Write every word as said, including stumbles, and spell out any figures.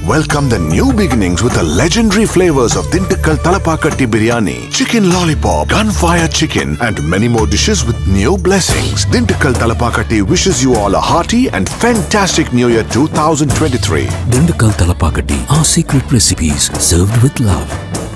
Welcome the new beginnings with the legendary flavors of Dindigul Thalappakatti biryani, chicken lollipop, gunfire chicken and many more dishes with new blessings. Dindigul Thalappakatti wishes you all a hearty and fantastic New Year two thousand twenty-three. Dindigul Thalappakatti, our secret recipes served with love.